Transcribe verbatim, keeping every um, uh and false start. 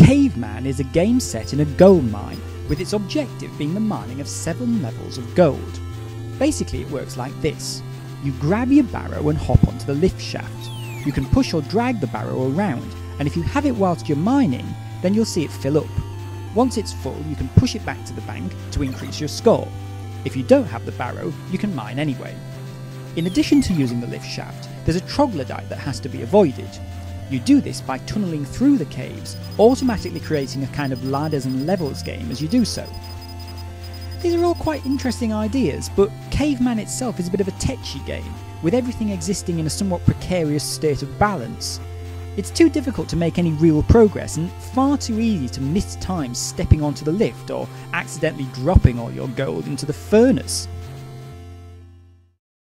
Caveman is a game set in a gold mine, with its objective being the mining of seven levels of gold. Basically it works like this. You grab your barrow and hop onto the lift shaft. You can push or drag the barrow around, and if you have it whilst you're mining, then you'll see it fill up. Once it's full, you can push it back to the bank to increase your score. If you don't have the barrow, you can mine anyway. In addition to using the lift shaft, there's a troglodyte that has to be avoided. You do this by tunnelling through the caves, automatically creating a kind of ladders and levels game as you do so. These are all quite interesting ideas, but Caveman itself is a bit of a tetchy game, with everything existing in a somewhat precarious state of balance. It's too difficult to make any real progress, and far too easy to miss times stepping onto the lift or accidentally dropping all your gold into the furnace.